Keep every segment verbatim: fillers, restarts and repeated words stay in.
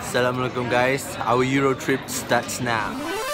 Assalamualaikum guys, our Euro trip starts now.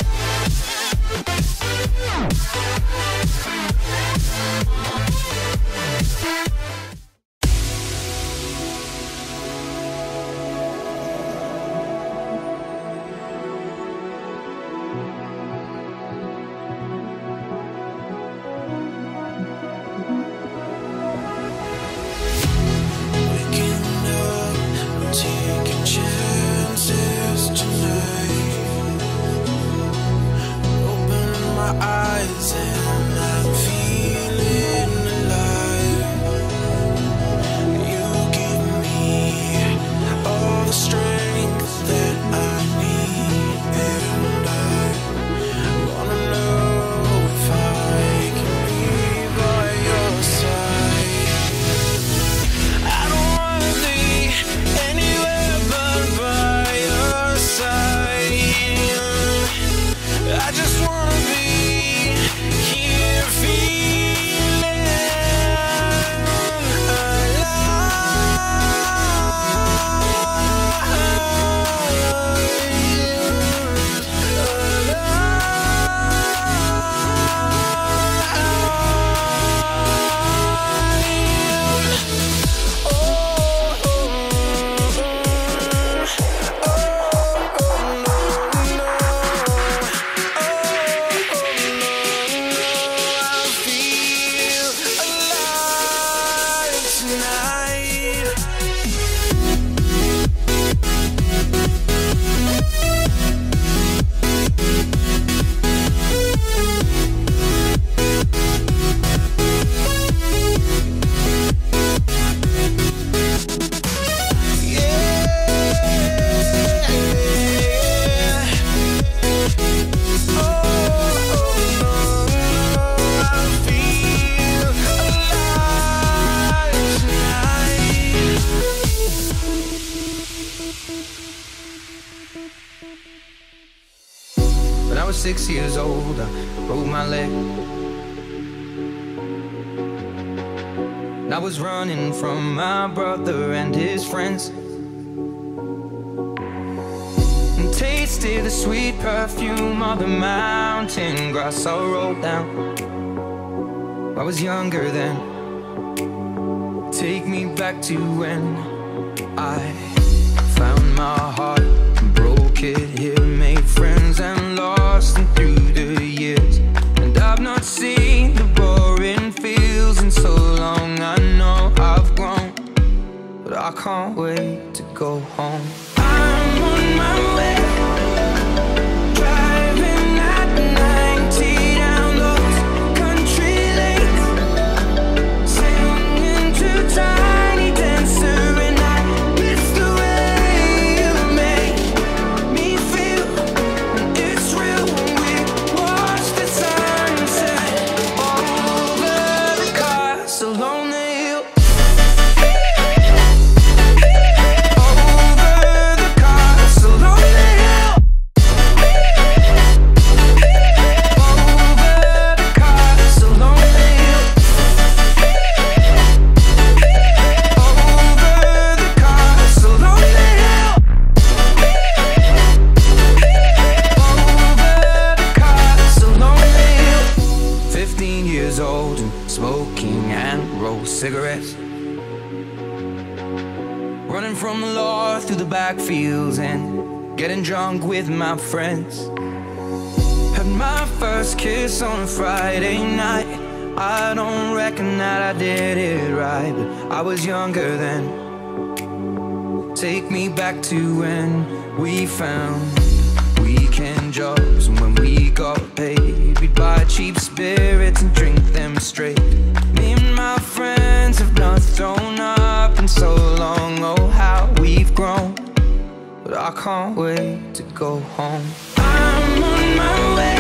When I was six years old, I broke my leg. And I was running from my brother and his friends, and tasted the sweet perfume of the mountain grass I rolled down. I was younger then. Take me back to when I found my heart, broke it here, made friends and lost them through the years. And I've not seen the boring fields in so long. I know I've grown, but I can't wait to go home. I'm on my way, driving at ninety down those country lanes, singing to Tiny Dancer, and I miss the way you make me feel. And it's real when we watch the sunset over the castle on the hill. Old and smoking and roll cigarettes, running from the law through the backfields and getting drunk with my friends. Had my first kiss on a Friday night. I don't reckon that I did it right, but I was younger then. Take me back to when we found weekend jobs, and when we got paid, we'd buy cheap spirits and drink them straight. Me and my friends have not thrown up in so long. Oh, how we've grown, but I can't wait to go home. I'm on my way,